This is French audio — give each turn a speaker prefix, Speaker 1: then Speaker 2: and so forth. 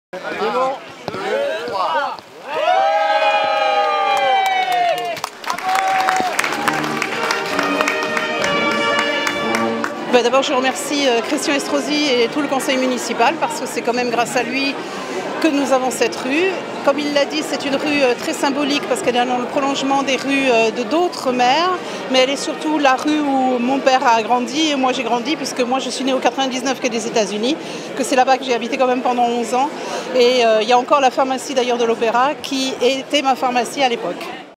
Speaker 1: C'est bon. 2, 3.
Speaker 2: D'abord, je remercie Christian Estrosi et tout le conseil municipal parce que c'est quand même grâce à lui que nous avons cette rue. Comme il l'a dit, c'est une rue très symbolique parce qu'elle est dans le prolongement des rues de d'autres maires, mais elle est surtout la rue où mon père a grandi et moi j'ai grandi puisque moi je suis née au 99 qui est des États-Unis, que c'est là-bas que j'ai habité quand même pendant 11 ans. Et il y a encore la pharmacie d'ailleurs de l'Opéra qui était ma pharmacie à l'époque.